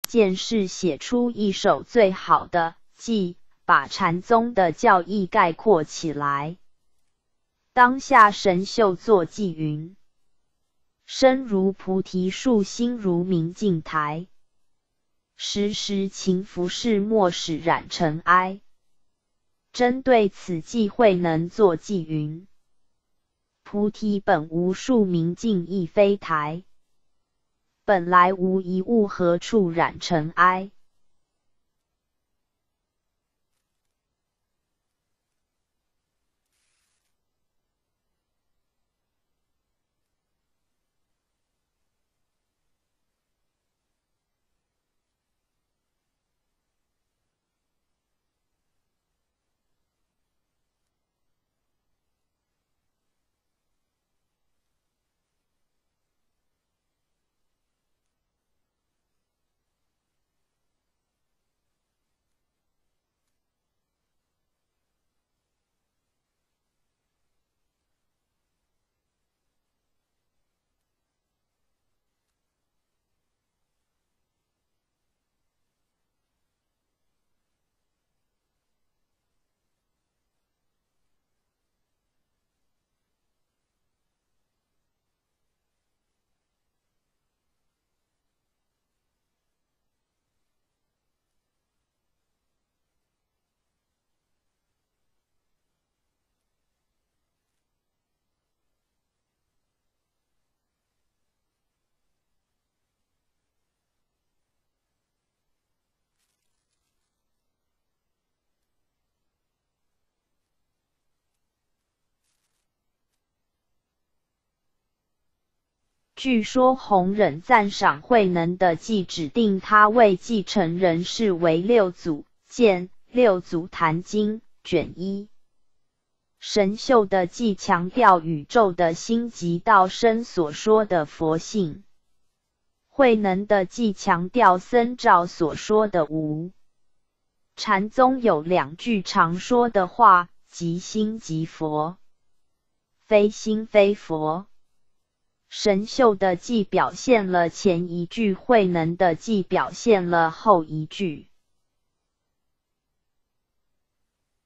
件事写出一首最好的，即把禅宗的教义概括起来。当下神秀作记云：身如菩提树，心如明镜台，时时勤拂拭，莫使染尘埃。针对此记慧能作记云：菩提本无树，明镜亦非台，本来无一物，何处染尘埃。据说弘忍赞赏慧能的记，指定他为继承人，是为六祖，见《六祖坛经》卷1。神秀的记强调宇宙的心即道生所说的佛性，慧能的记强调僧肇所说的无。禅宗有2句常说的话，即心即佛，非心非佛。神秀的记表现了前一句，慧能的记表现了后一句。